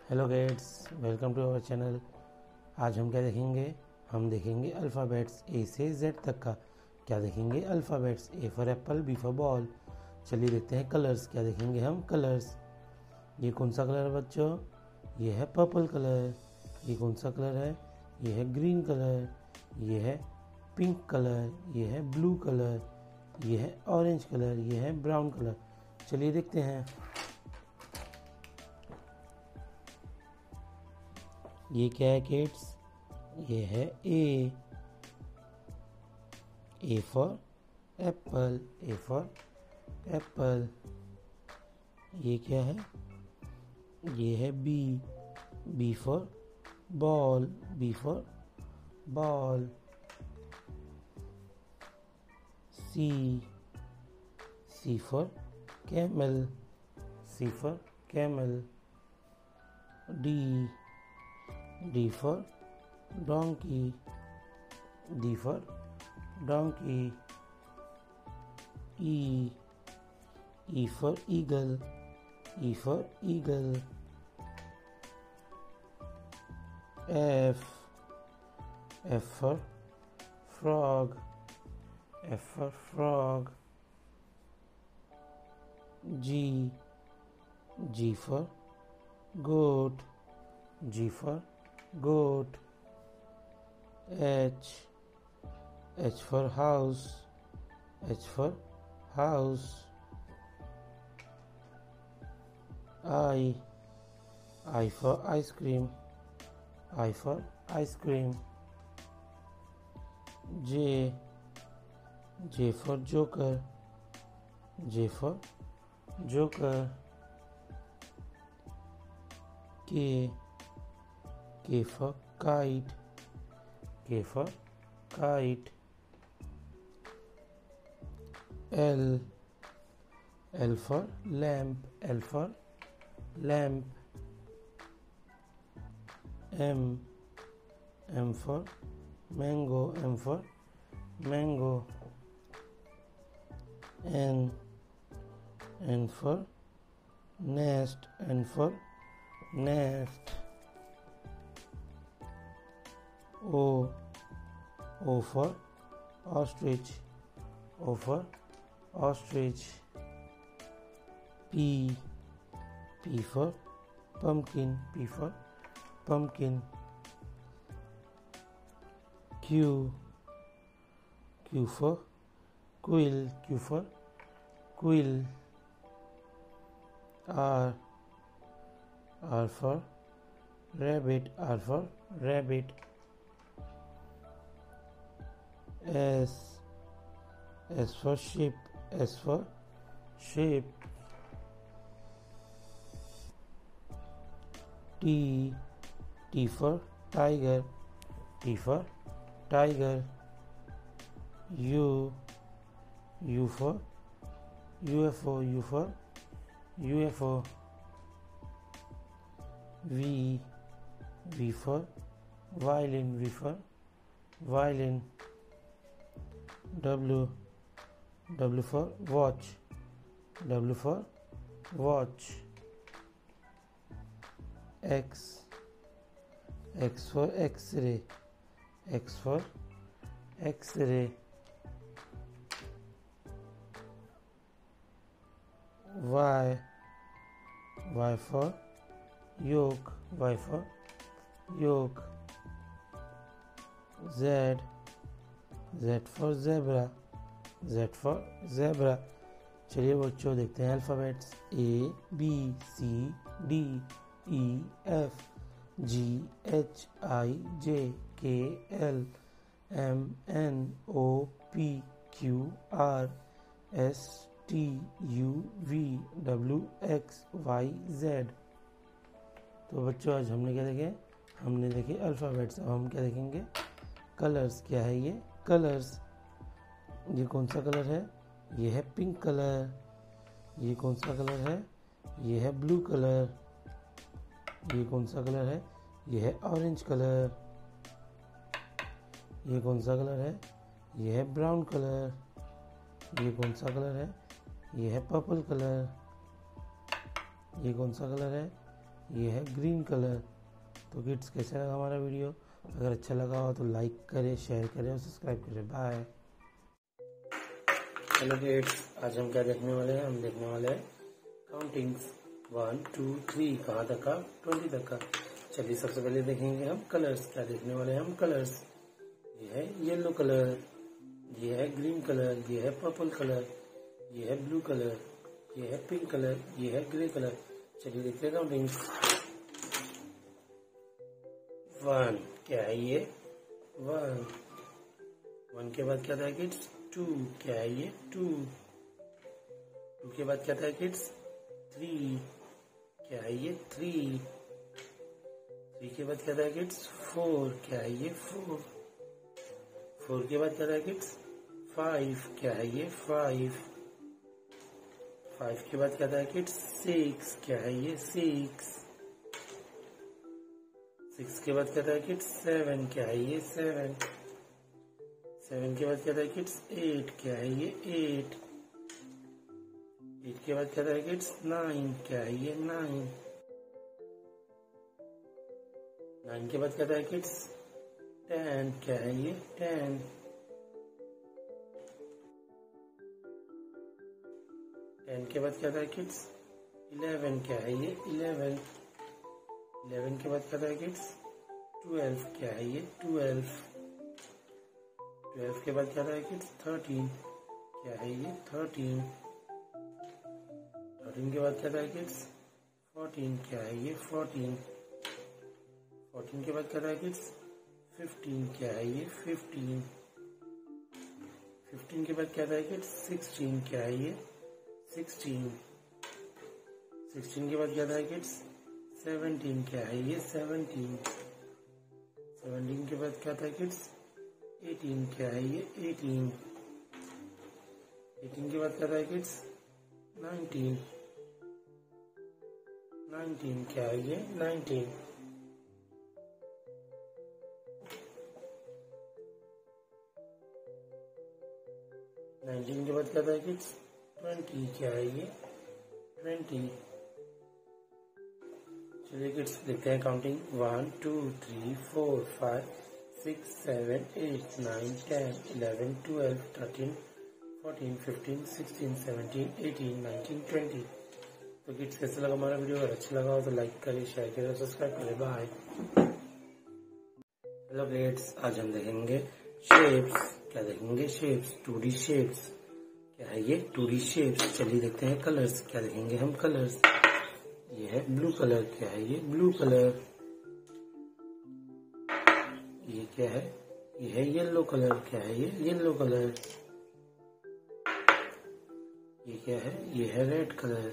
Hello kids, welcome to our channel. आज हम क्या देखेंगे? हम देखेंगे अल्फ़ाबेट्स ए से जेड तक का। क्या देखेंगे? Alphabets. A for apple, B for ball. चलिए देखते हैं कलर्स। क्या देखेंगे हम? कलर्स। ये कौन सा कलर है बच्चों? ये है पर्पल कलर। ये कौन सा कलर है? ये है ग्रीन कलर। ये है पिंक कलर। ये है ब्लू कलर। ये है ऑरेंज कलर। ये है ब्राउन कलर। चलिए देखते हैं। ये क्या है किड्स? ये है A for apple. A for apple. ये क्या है? ये है B for ball. B for ball. C for camel. C for camel. D for donkey. D for donkey. E for eagle. E for eagle. F for frog. F for frog. G for goat. G for goat. H for house. H for house. I for ice cream. I for ice cream. J for joker. J for joker. K for kite. K for kite. L for lamp. L for lamp. M for mango. M for mango. N for nest. N for nest. O for ostrich. O for ostrich. P for pumpkin. P for pumpkin. Q for quill. Q for quill. R for rabbit. R for rabbit. S for sheep. S for sheep. T for tiger. T for tiger. U for UFO. U for UFO. V for violin. V for violin. W for watch. W for watch. X for X-ray. X for X-ray. Y for yolk. Y for yolk. Z for zebra. Z for zebra. चलिए बच्चों देखते हैं alphabets. A B C D E F G H I J K L M N O P Q R S T U V W X Y Z। तो बच्चों आज हमने क्या देखे? हमने देखे अल्फ़ाबेट्स। अब हम क्या देखेंगे? कलर्स। क्या है ये? कलर्स। ये कौन सा कलर है? ये है पिंक कलर। ये कौन सा कलर है? ये है ब्लू कलर। ये कौन सा कलर है? ये है ऑरेंज कलर। ये कौन सा कलर है? ये है ब्राउन कलर। ये कौन सा कलर है? ये है पर्पल कलर। ये कौन सा कलर है? ये है ग्रीन कलर। तो किड्स कैसा लगा हमारा वीडियो? अगर अच्छा लगा हो तो लाइक करें, शेयर करें और सब्सक्राइब करें। बाय। हेलो किड्स, आज हम क्या देखने वाले हैं? हम देखने वाले हैं काउंटिंग्स 1 2 3 कहाँ तक का? 20 तक का। चलिए सबसे पहले देखेंगे हम कलर्स। क्या देखने वाले हैं हम? कलर्स। ये है येलो कलर, ये है ग्रीन कलर, ये है पर्पल कलर, ये है ब्लू कलर, ये है पिंक कलर, ये है ग्रे कलर। चलिए देखते हैं काउंटिंग्स। 1 क्या है ये? 1 के बाद क्या था किड्स? 2 क्या है ये? 2 के बाद क्या था किड्स? 3 क्या है ये? 3 के बाद क्या था किड्स? 4 क्या है ये? 4 के बाद क्या था किड्स? 5 क्या है ये? 5 के बाद क्या था किड्स? 6 क्या है ये? 6 के बाद क्या था किड्स? 7 क्या है ये? 7 के बाद क्या था किड्स? 8 क्या है ये? 8 के बाद क्या था किड्स? 9 क्या है ये? 9 के बाद क्या था किड्स? 10 क्या है ये? 10 के बाद क्या था किड्स? 11 क्या है ये? 11 के बाद क्या था किड्स? 12 क्या है ये? 12 के बाद क्या था किड्स? 13 क्या है ये? 13 के बाद क्या था किड्स? 14 क्या है ये? 14 के बाद क्या था किड्स? 15 क्या है ये? 15 के बाद क्या था किड्स? 16 क्या है ये? 16 के बाद क्या था किड्स? 17 क्या है ये? 17 के बाद क्या था किड्स? 18 क्या है ये? 18 के बाद क्या था किड्स? 19 क्या है ये? 19 के बाद क्या था किड्स? 20 क्या है ये? 20। चलिए किड्स देखते हैं काउंटिंग। 1 2 3 4 5 6 7 8 9 10 11 12 13 14 15 16 17 18 19 20। तो किड्स कैसा लगा हमारा वीडियो? अगर अच्छा लगा हो तो लाइक करें, शेयर करें और सब्सक्राइब करें। बाय। हेलो किड्स, आज हम देखेंगे शेप्स। क्या देखेंगे? Shapes, 2D shapes. क्या है ये? 2D shapes. चलिए देखते हैं कलर्स। क्या देखेंगे हम? कलर्स। ये है ब्लू कलर। क्या है ये? Blue colour. ये क्या है? ये है येलो कलर। क्या है ये? Yellow colour. ये क्या है? ये है रेड कलर।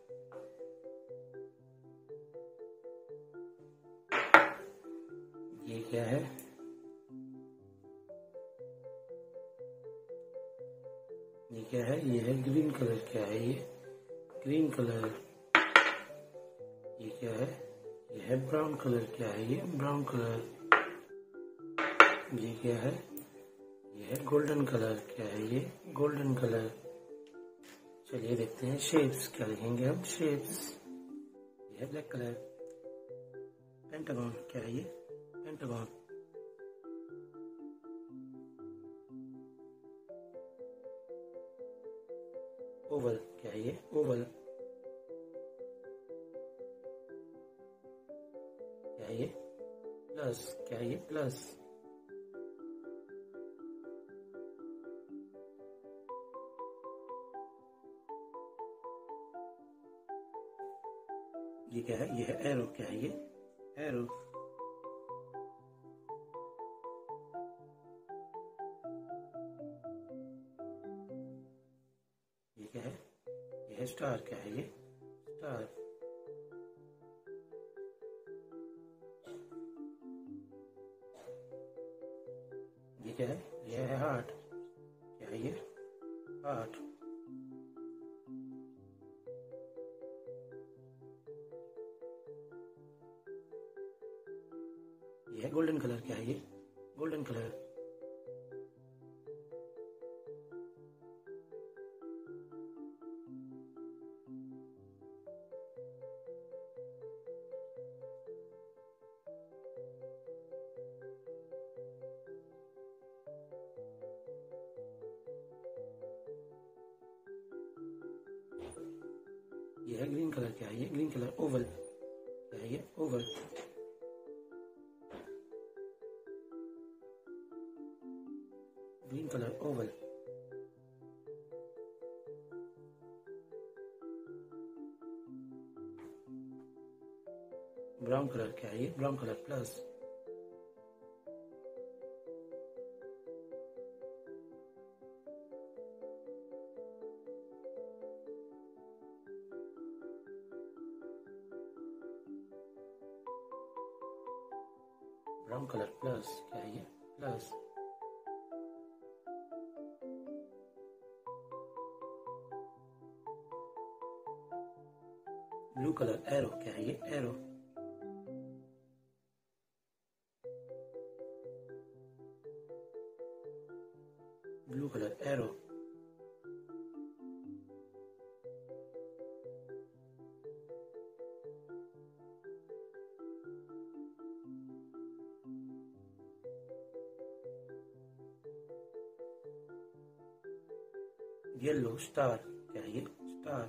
ये क्या है? ये क्या है? ये है ग्रीन कलर। क्या है ये? Green colour. ये क्या है? ये है ब्राउन कलर। क्या है ये? Brown colour. ये क्या है? ये है गोल्डन कलर। क्या है ये? Golden colour. चलिए देखते हैं शेप्स। क्या लिखेंगे हम? शेप्स। ये है ब्लैक कलर। पेंटागन। क्या है ये? पेंटागन। ओवल। क्या है ये? ओवल। क्या है ये? प्लस। क्या है ये? प्लस। ये क्या है? ये है एरो। क्या है ये? एरो। ये क्या है? ये है स्टार। क्या है ये? स्टार। ये क्या है? ये है हार्ट। क्या है ये? हार्ट। ये है गोल्डन कलर। क्या है ये? Golden colour. ये है ग्रीन कलर, क्या है ये ग्रीन कलर, ओवल, क्या है ये oval. Green colour oval. Brown colour, क्या है ये brown colour, plus. Brown colour plus, क्या है ये प्लस। ब्लू कलर एरो, क्या है ये arrow. Blue colour arrow. Yellow star, क्या है ये स्टार।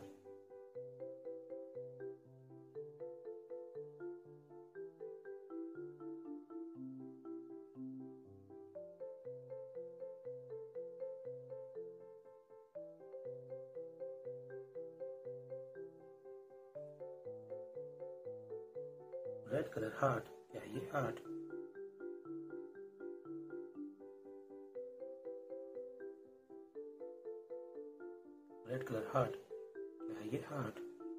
रेड कलर हार्ट, क्या है ये हार्ट। रेड कलर हार्ट, क्या है ये हार्ट।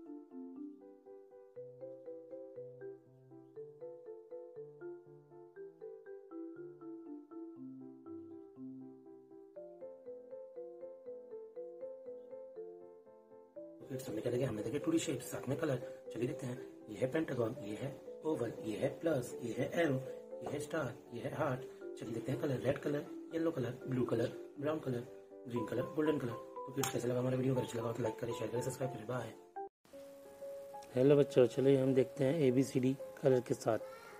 हमने क्या देखा, हमने देखे 2D शेप, साथ में कलर। चलिए देखते हैं, ये है पेंटागन, ये है ओवल, ये है प्लस, ये है एरो, ये है स्टार, ये है हार्ट। चलिए देखते हैं colour, red colour, yellow colour, blue colour, brown colour, green colour, golden colour. तो फिर कैसे लगा हमारा वीडियो, अगर अच्छा लगा तो लाइक करें, शेयर करें, सब्सक्राइब करें। बाय। हेलो बच्चों, चलिए हम देखते हैं ABCD कलर के साथ।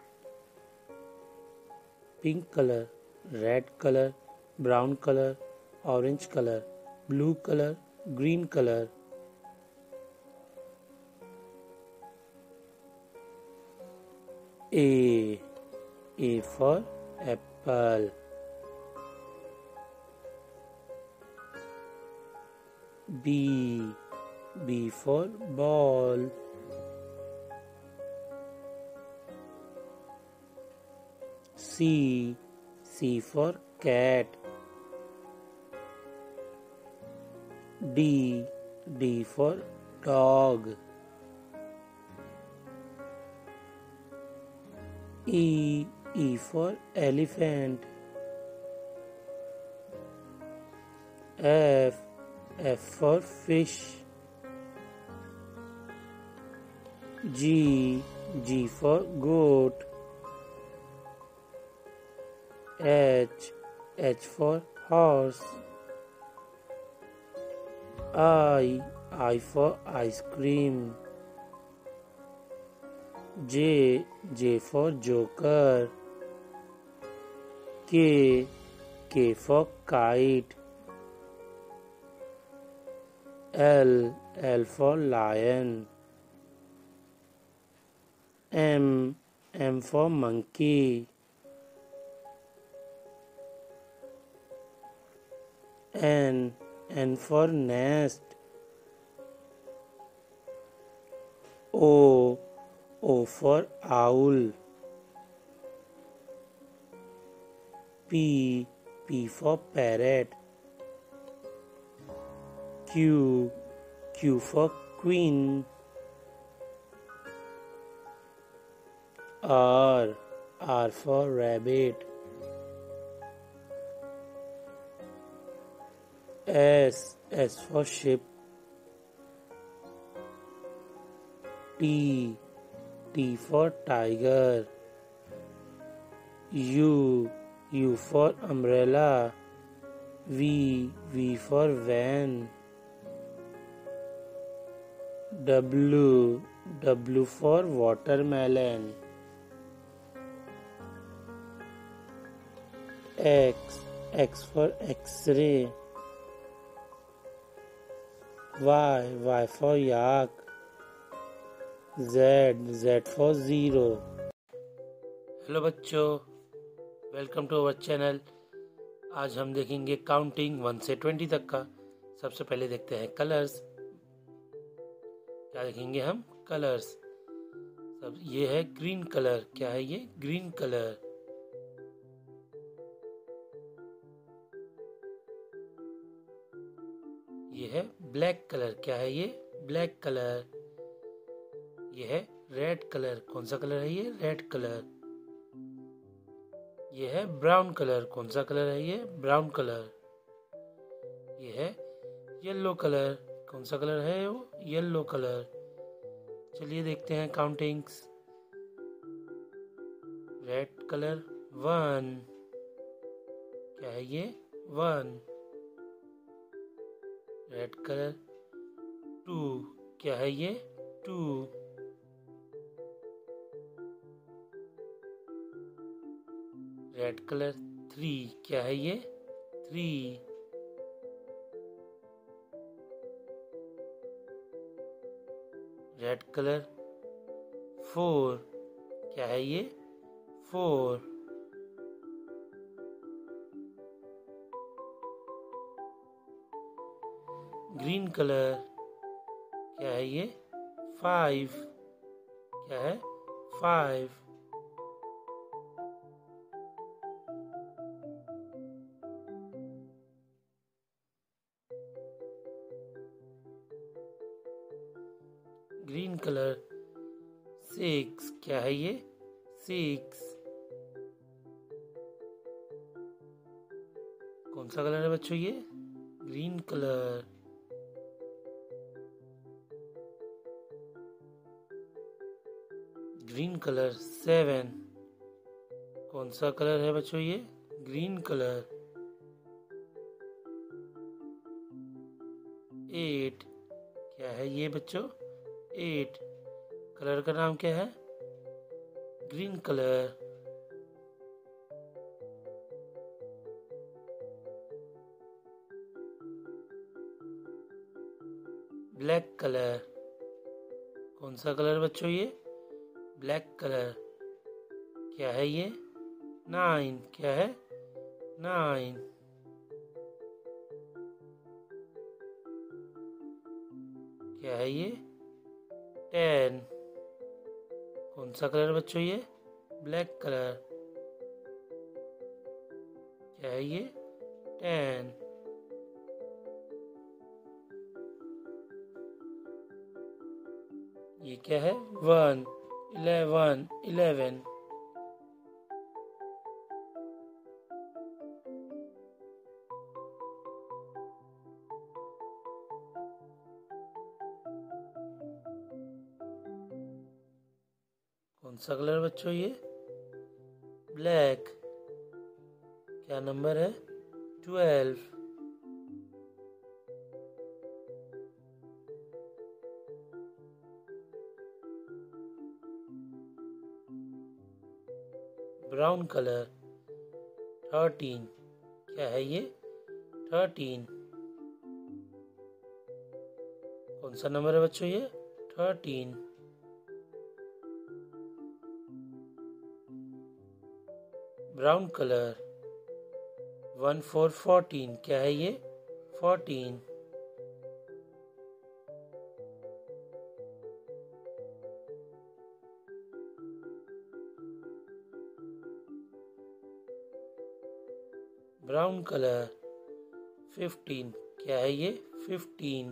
Pink colour, red colour, brown colour, orange colour, blue colour, green colour. A for apple. B for ball. C for cat. D for dog. E for elephant. F for fish. G for goat. H for horse. I for ice cream. J for joker. K for kite. L for lion. M for monkey. N for nest. O for owl. P for parrot. Q for queen. R for rabbit. S for ship. T for tiger. U for umbrella. V for van. W for watermelon. X for X-ray. Y for yak. Z for zero. Hello बच्चों, welcome to our channel. आज हम देखेंगे counting 1 से 20 तक का। सबसे पहले देखते हैं कलर्स। क्या देखेंगे हम? कलर्स। सब ये है ग्रीन कलर। क्या है ये? Green colour. ये है ब्लैक कलर। क्या है ये? Black colour. ये है रेड कलर। कौन सा कलर है ये? Red colour. ये है ब्राउन कलर। कौन सा कलर है ये? Brown colour. ये है येलो कलर। कौन सा कलर है वो? Yellow colour. चलिए देखते हैं काउंटिंग्स। Red colour 1। क्या है ये? 1। Red colour 2। क्या है ये? 2। Red colour 3। क्या है ये? 3। Red colour 4। क्या है ये? 4। Green colour. क्या है ये? 5। क्या है? 5। Green colour 6। क्या है ये? 6। कौन सा कलर है बच्चों ये? Green colour. Green colour 7। कौन सा कलर है बच्चों ये? Green colour. 8। क्या है ये बच्चों? 8। कलर का नाम क्या है? Green colour. Black colour. कौन सा कलर बच्चों ये? Black colour. क्या है ये? 9। क्या है? 9। क्या है ये? 10। कौन सा कलर बच्चों ये? Black colour. क्या है ये? 10। ये क्या है? 1। 11। 11। कौन सा कलर बच्चों ये? ब्लैक। क्या नंबर है? 12। Brown colour 13। क्या है ये? 13। कौन सा नंबर है बच्चों ये? 13। Brown colour 1 4 14। क्या है ये? 14। Brown colour 15। क्या है ये? 15।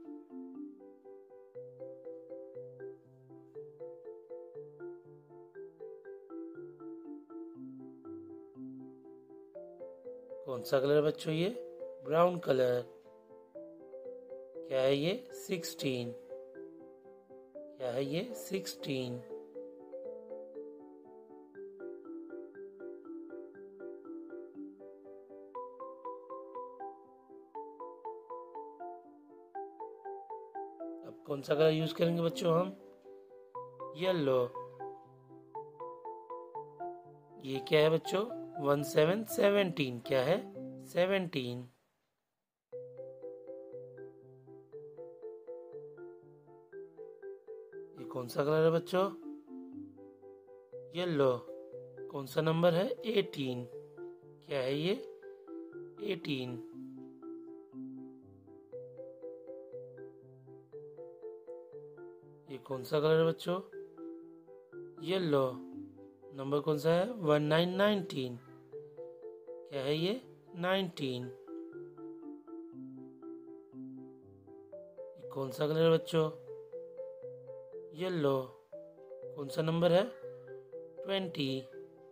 कौन सा कलर बच्चों ये? Brown colour. क्या है ये? 16। क्या है ये? 16। अब कौन सा कलर यूज करेंगे बच्चों हम? येलो। ये क्या है बच्चों? 1 7 17। क्या है? 17। ये कौन सा कलर है बच्चों? येलो। कौन सा नंबर है? 18। क्या है ये? 18। ये कौन सा कलर है बच्चों? येलो। नंबर कौन सा है? 1919। क्या है ये? 19। ये कौन सा कलर है बच्चों? येलो। कौन सा नंबर है? 20।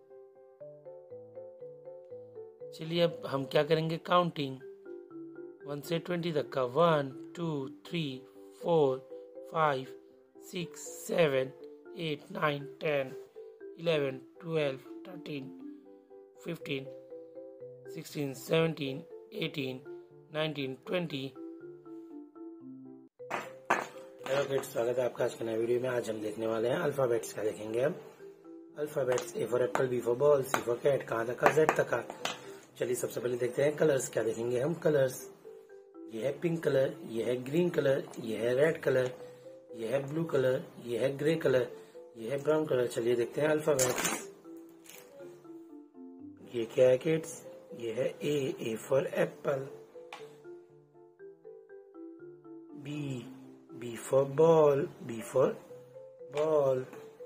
चलिए अब हम क्या करेंगे? काउंटिंग 1 से 20 तक का। 1 2 3 4 5 6 7 8 9 10 11 12 13 15 16 17 18 19 20। हेलो किड्स, स्वागत है आपका आज के नए वीडियो में। आज हम देखने वाले हैं अल्फाबेट्स। का देखेंगे हम alphabets. A for apple, B for ball, C for cat, कहाँ तक का? जेड तक का। चलिए सबसे पहले देखते हैं कलर्स। क्या देखेंगे हम? कलर्स। ये है पिंक कलर, ये है ग्रीन कलर, ये है रेड कलर, ये है ब्लू कलर, ये है ग्रे कलर, ये है ब्राउन कलर। चलिए देखते हैं अल्फाबेट्स। ये क्या है किड्स? ये है A for apple. B for ball, B for ball.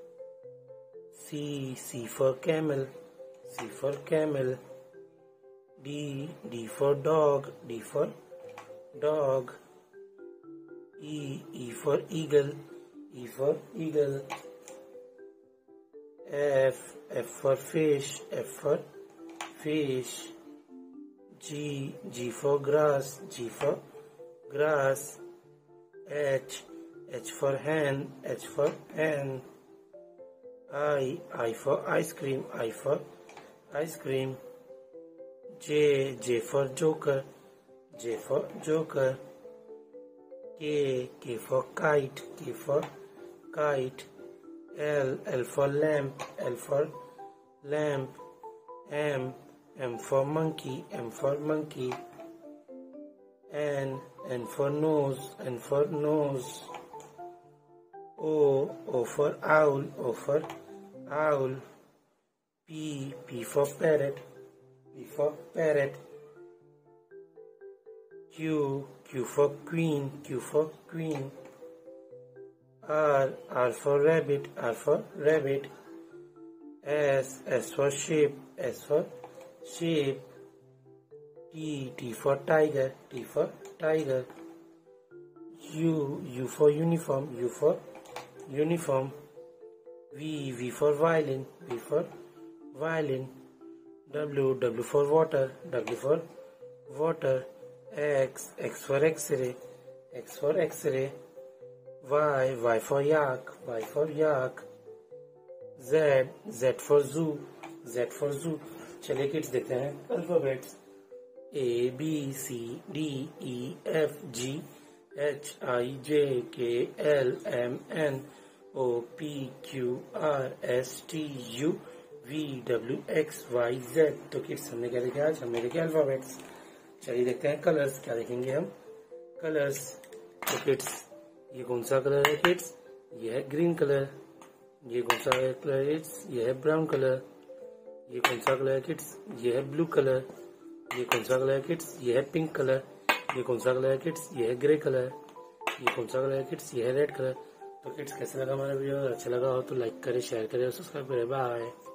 C for camel, C for camel. D for dog, D for dog. E for eagle, E for eagle. F for fish, F for fish. G for grass, G for grass. H for hen, H for hen. I for ice cream, I for ice cream. J for joker, J for joker. K for kite, K for kite. L for lamp, L for lamp. M for monkey, M for monkey. N for nose, N for nose. O for owl, O for owl. P for parrot, P for parrot. Q for queen, Q for queen. R for rabbit, R for rabbit. S for sheep, S for sheep. T for tiger, T for tiger. U for uniform, U for uniform. V for violin, V for violin. W for water, W for water. X for X-ray, X for X-ray. Y for yak, Y for yak. Z for zoo, Z for zoo. चलिए kids देखते हैं alphabets. A B C D E F G H I J K L M N O P Q R S T U V W X Y Z। तो kids हमने क्या देखा? आज हमने देखे अल्फाबेट्स। चलिए देखते हैं कलर्स। क्या देखेंगे हम? कलर्स। तो किड्स ये कौन सा कलर है किड्स? ये है ग्रीन कलर। ये कौन सा कलर है किड्स? ये है ब्राउन कलर। ये कौन सा कलर है किड्स? ये है ब्लू कलर। ये कौन सा कलर है किड्स? ये है पिंक कलर। ये कौन सा कलर है किड्स? ये है ग्रे कलर। ये कौन सा कलर है किड्स? ये है रेड कलर। तो किड्स कैसे लगा हमारा वीडियो? अगर अच्छा लगा हो तो लाइक करें, शेयर करें और सब्सक्राइब करें। बाय।